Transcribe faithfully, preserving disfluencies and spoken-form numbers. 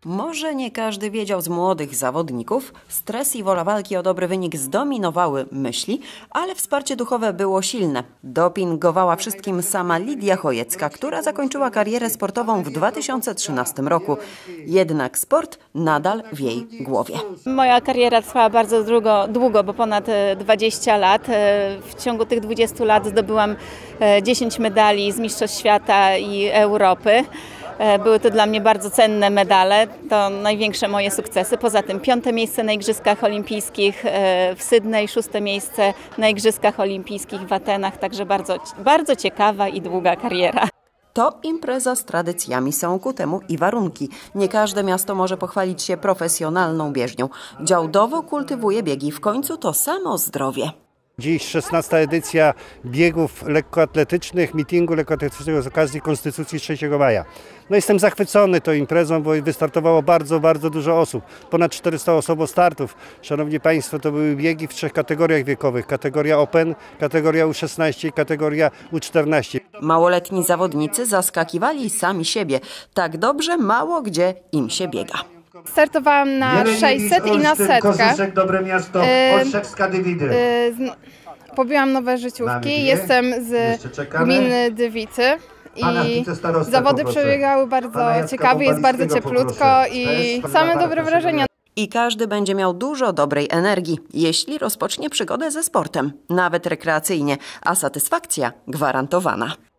Może nie każdy wiedział z młodych zawodników, stres i wola walki o dobry wynik zdominowały myśli, ale wsparcie duchowe było silne. Dopingowała wszystkim sama Lidia Chojecka, która zakończyła karierę sportową w dwa tysiące trzynastym roku. Jednak sport nadal w jej głowie. Moja kariera trwała bardzo długo, długo, bo ponad dwadzieścia lat. W ciągu tych dwudziestu lat zdobyłam dziesięć medali z Mistrzostw Świata i Europy. Były to dla mnie bardzo cenne medale, to największe moje sukcesy. Poza tym piąte miejsce na Igrzyskach Olimpijskich w Sydney, szóste miejsce na Igrzyskach Olimpijskich w Atenach, także bardzo, bardzo ciekawa i długa kariera. To impreza z tradycjami, są ku temu i warunki. Nie każde miasto może pochwalić się profesjonalną bieżnią. Działdowo kultywuje biegi, w końcu to samo zdrowie. Dziś szesnasta edycja biegów lekkoatletycznych, meetingu lekkoatletycznego z okazji Konstytucji trzeciego maja. No jestem zachwycony tą imprezą, bo wystartowało bardzo, bardzo dużo osób. Ponad czterysta osobostartów. Szanowni Państwo, to były biegi w trzech kategoriach wiekowych. Kategoria Open, kategoria U szesnaście i kategoria U czternaście. Małoletni zawodnicy zaskakiwali sami siebie. Tak dobrze mało gdzie im się biega. Startowałam na sześćset i na setkę. Kozyszek, Dobre Miasto, Olszewska Dywidy. Yy, pobiłam nowe życiówki. Jestem z gminy Dywicy i zawody przebiegały bardzo ciekawie, jest bardzo cieplutko i same dobre wrażenia. I każdy będzie miał dużo dobrej energii, jeśli rozpocznie przygodę ze sportem, nawet rekreacyjnie, a satysfakcja gwarantowana.